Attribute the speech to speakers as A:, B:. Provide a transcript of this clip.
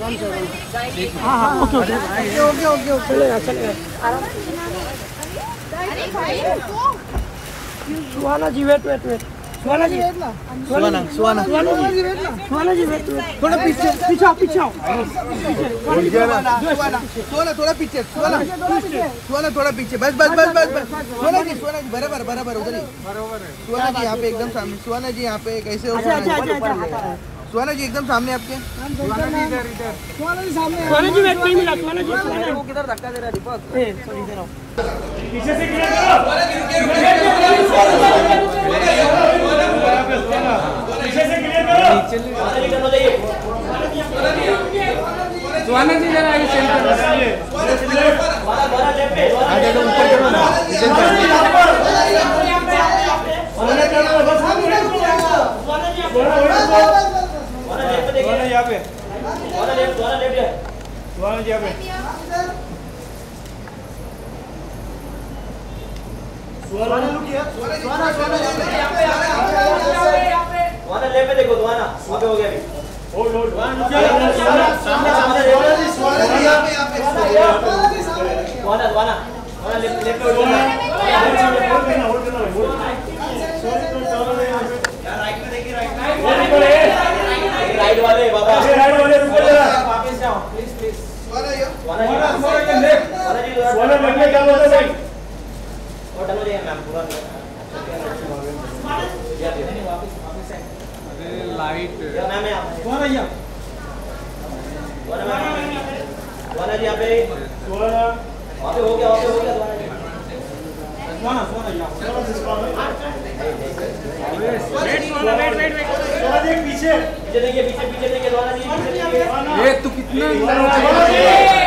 A: हाँ हाँ okay okay okay okay okay चलेगा चलेगा आराम से। Suhana ji wait wait wait Suhana ji Suhana Suhana Suhana ji wait थोड़ा पीछे पीछे पीछे सुहाना थोड़ा पीछे सुहाना थोड़ा पीछे बस बस बस बस बस सुहाना जी बराबर बराबर उधर ही सुहाना जी यहाँ पे एकदम सामने सुहाना जी यहाँ पे कैसे हो सुहाना जी एकदम सामने आपके सुहाना जी वेट नहीं मिला सुहाना जी वो किधर धक्का दे रहा है दीपक सॉरी इधर आओ पीछे से क्लियर करो पीछे से क्लियर करो सुहाना जी जरा आगे सेंटर में आगे ऊपर करो ना यहाँ पे देखो दुआना वहाँ पे हो गया राइट वाले बाबा राइट वाले रुको जरा वापस जाओ प्लीज प्लीज वाला लगने क्या बोलते भाई और डलो जाइए मैम पूरा वापस अरे लाइट मैम कौन है यहाँ वाला जी यहाँ पे वहाँ पे हो गया सोना वेट पीछे देखिए पीछे देखिए ये तू कितना